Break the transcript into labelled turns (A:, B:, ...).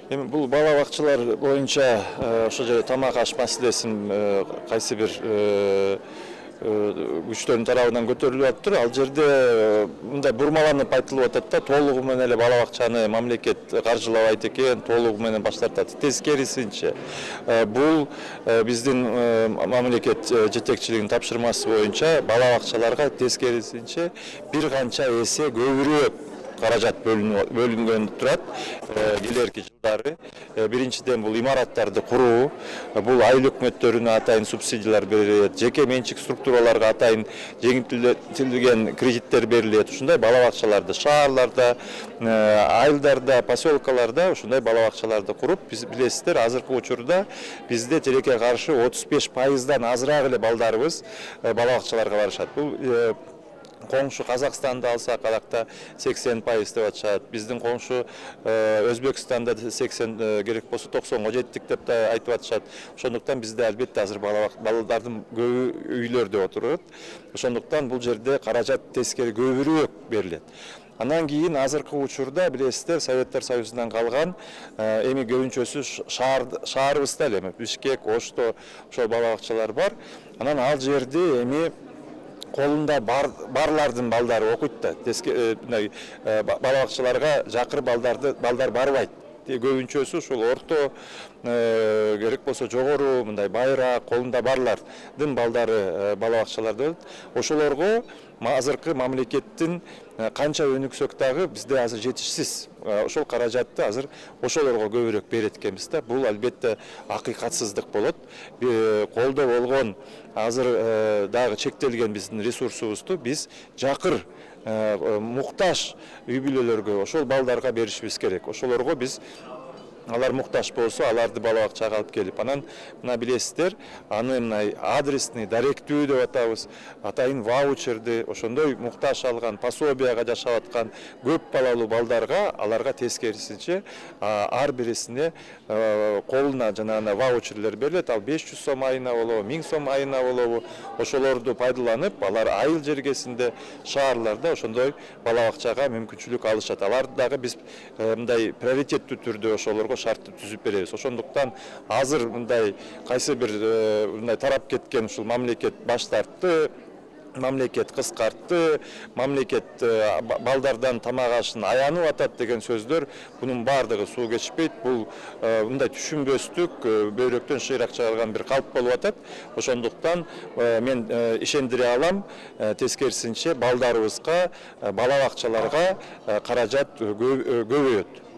A: Эми бул бала бакчалар боюнча ошол жерде тамак аш маселесин кайсы бир күчтөрдүн тарабынан көтөрүлүп атыптыр. Ал жерде мындай бурмаланып айтылып атат да, толугу менен эле бала бакчаны мамлекет каржылабайт экен, толугу менен баш тартат. Тескерисинче, бул биздин мамлекет жетекчилигинин тапшырмасы боюнча бала бакчаларга тескерисинче бир канча эсе көбүрөөк каражат бөлүнгөн турат. Келерки жылдары биринчиден бул имараттарды куруу, бул айыл өкмөттөрүнө атайын субсидиялар берилет, жеке менчик структураларга атайын жеңилдетилген кредиттер берилет. Ушундай бала бакчаларды шаарларда, айылдарда, поселкаларда ушундай бала бакчаларды куруп, биз билесиздер, азыркы учурда бизде тилекке каршы 35%дан азыраак эле балдарыбыз бала бакчаларга барышат. Бул коңшу Казакстанды алсак, алакта 80% деп атышат. Биздин коңшу Өзбекстанда 80 керек болсо 90-га жеттик деп да айтып атышат. Ошондуктан бизде албетте азыр балдардын көбү үйлөрдө отурат. Ошондуктан бул жерде каражат тескери көбүрөөк берилет. Андан кийин азыркы учурда билесиздер, Советтер Союзунан калган эми көбүнчөсү шаарыбызда эле, Бишкек, Ошто ошол бала бакчалар бар. Анан ал жерде эми колунда барлардын балдары окуйт да, бала бакчаларга жакыр балдар барбайт. Көбүнчөсү ушул орто, керек болсо жогору, мындай байыраак, колунда барлардын балдары бала бакчаларда болот. Ошолорго азыркы мамлекеттин канча өнүксөк дагы бизде азыр жетишсиз. Ошол каражатты азыр ошолорго көбүрөөк берет экенбиз да. Бул албетте акыйкатсыздык болот. Колдо болгон азыр дагы чектелген биздин ресурсубузду биз жакыр муктаж үй бүлөлөргө, ошол балдарга беришибиз керек. Ошолорго биз алар муктаж болсо, аларды бала бакчага алып келип, анан мына билесиздер, аны мына адресный, даректүү деп атабыз, атайын ваучерди, ошондой муктаж алган, пособияга жашап аткан көп балалуу балдарга, аларга тескерисинче ар бирисине колуна жанагы ваучерлер берилет. Ал 500 сом айына болобу, 1000 сом айына болобу, ошолорду пайдаланып, алар айыл жергесинде, шаарларда ошондой бала бакчага мүмкүнчүлүк алышат. Аларды дагы биз мындай приоритеттүү түрдө ошолорго шартты түзүп беребиз. Ошондуктан азыр мындай кайсы бир мындай тарап кеткен ушул мамлекет баш тартты, мамлекет кыскартты, мамлекет балдардан тамак ашын аянып атат деген сөздөр, бунун бардыгы суу кечпейт. Бул мындай түшүнбөстүк, бөйрөктөн шыйрак чыгарган бир калп болуп атат. Ошондуктан мен ишендире алам, тескерисинче балдарыбызга, бала бакчаларга каражат көбөйөт.